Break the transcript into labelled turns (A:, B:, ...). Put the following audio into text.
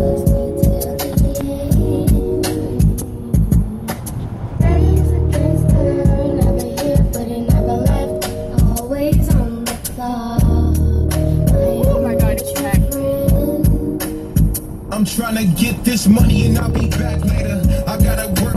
A: I'm tryna get this money and I'll be back later.